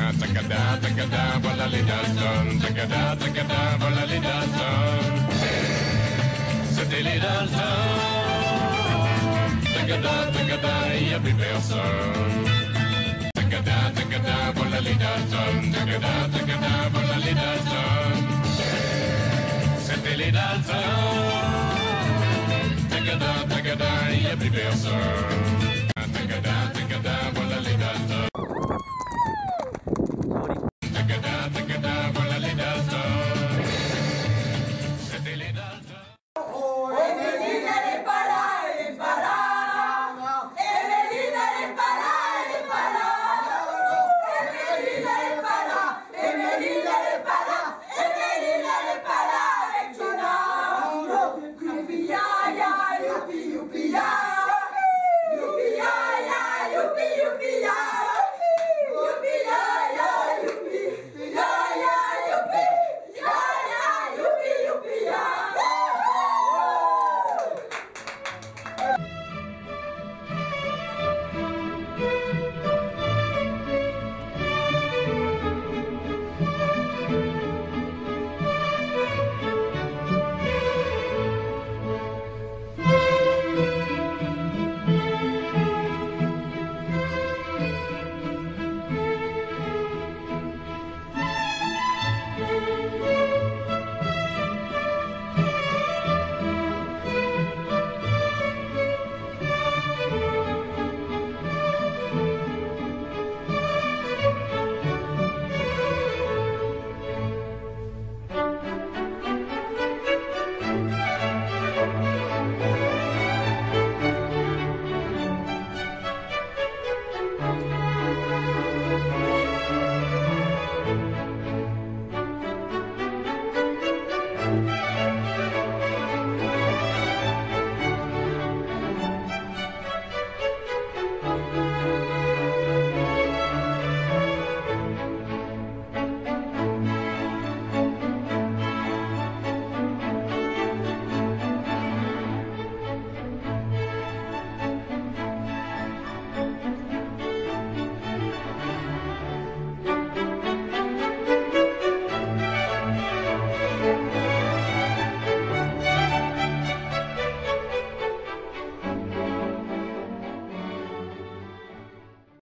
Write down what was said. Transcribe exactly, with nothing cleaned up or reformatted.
tagada, tagada, voilà les Dalton. Tagada, tagada, voilà les Dalton. C'était les Dalton. Tagada, tagada, il n'y a plus personne. Tagada, tagada, voilà les Dalton. Tagada, tagada, voilà les Dalton. C'était les Dalton. Tagada, tagada, il n'y a plus personne. Tagada, tagada, voilà les Dalton.